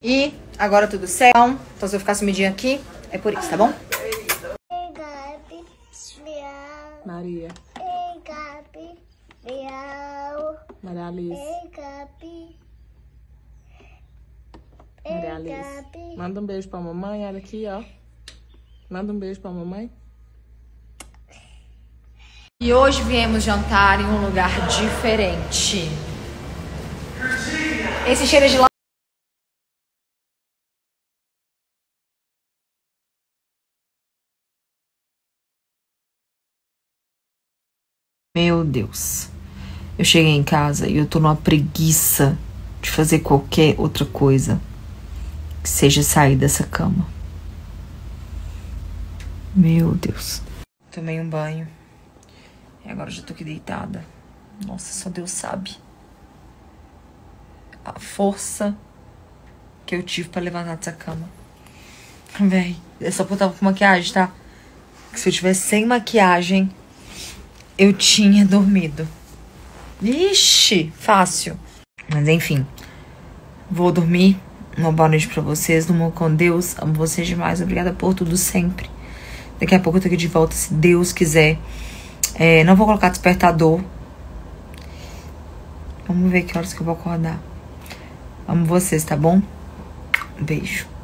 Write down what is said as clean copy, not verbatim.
E agora tudo certo. Então se eu ficar sumidinha aqui, é por isso, tá bom? Maria. Maria Alice. Maria Alice. Manda um beijo pra mamãe, olha aqui, ó. Manda um beijo pra mamãe. E hoje viemos jantar em um lugar diferente. Esse cheiro é de lá. Meu Deus. Eu cheguei em casa e eu tô numa preguiça de fazer qualquer outra coisa que seja sair dessa cama. Meu Deus. Tomei um banho. E agora já tô aqui deitada. Nossa, só Deus sabe a força que eu tive pra levantar dessa cama. Véi, é só porque eu tava com maquiagem, tá? Que se eu tivesse sem maquiagem, eu tinha dormido. Ixi, fácil. Mas enfim, vou dormir. Uma boa noite pra vocês. Durmam com Deus. Amo vocês demais. Obrigada por tudo sempre. Daqui a pouco eu tô aqui de volta, se Deus quiser. Não vou colocar despertador. Vamos ver que horas que eu vou acordar. Amo vocês, tá bom? Um beijo.